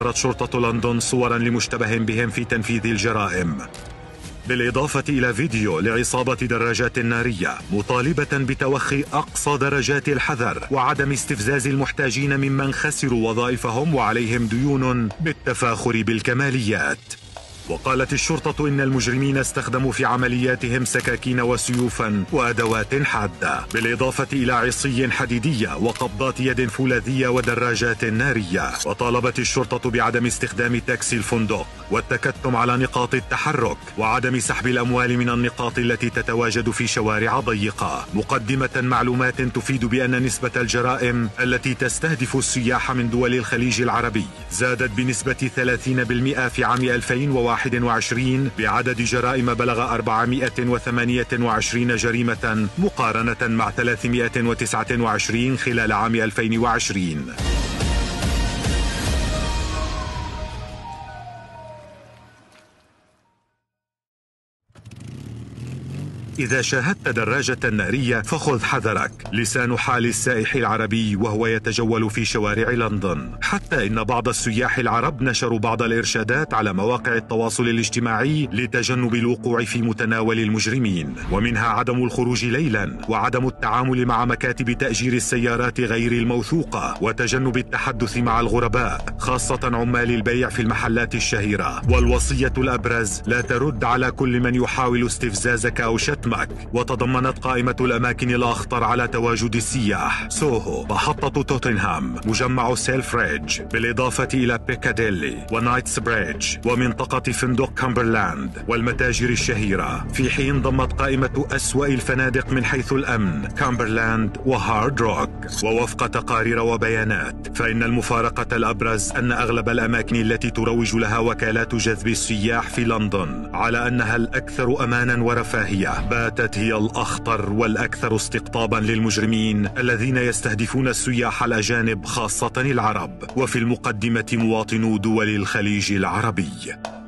شرطة لندن صورا لمشتبه بهم في تنفيذ الجرائم، بالإضافة إلى فيديو لعصابة دراجات نارية مطالبة بتوخي أقصى درجات الحذر وعدم استفزاز المحتاجين ممن خسروا وظائفهم وعليهم ديون بالتفاخر بالكماليات. وقالت الشرطة إن المجرمين استخدموا في عملياتهم سكاكين وسيوفا وأدوات حادة، بالإضافة إلى عصي حديدية وقبضات يد فولاذية ودراجات نارية. وطالبت الشرطة بعدم استخدام تاكسي الفندق والتكتم على نقاط التحرك وعدم سحب الأموال من النقاط التي تتواجد في شوارع ضيقة، مقدمة معلومات تفيد بأن نسبة الجرائم التي تستهدف السياح من دول الخليج العربي زادت بنسبة 30% في عام 2021 بعدد جرائم بلغ 428 جريمة مقارنة مع 329 خلال عام 2020. إذا شاهدت دراجة نارية فخذ حذرك، لسان حال السائح العربي وهو يتجول في شوارع لندن، حتى إن بعض السياح العرب نشروا بعض الإرشادات على مواقع التواصل الاجتماعي لتجنب الوقوع في متناول المجرمين، ومنها عدم الخروج ليلا وعدم التعامل مع مكاتب تأجير السيارات غير الموثوقة وتجنب التحدث مع الغرباء خاصة عمال البيع في المحلات الشهيرة. والوصية الأبرز: لا ترد على كل من يحاول استفزازك أو شتمك. وتضمنت قائمة الأماكن الأخطر على تواجد السياح سوهو، محطة توتنهام، مجمع سيلفريدج، بالإضافة إلى بيكاديلي ونايتس بريدج ومنطقة فندق كامبرلاند والمتاجر الشهيرة، في حين ضمت قائمة أسوأ الفنادق من حيث الأمن كامبرلاند وهارد روك. ووفق تقارير وبيانات فإن المفارقة الأبرز أن أغلب الأماكن التي تروج لها وكالات جذب السياح في لندن على أنها الأكثر أمانا ورفاهية باتت هي الأخطر والأكثر استقطابا للمجرمين الذين يستهدفون السياح الأجانب خاصة العرب، وفي المقدمة مواطنو دول الخليج العربي.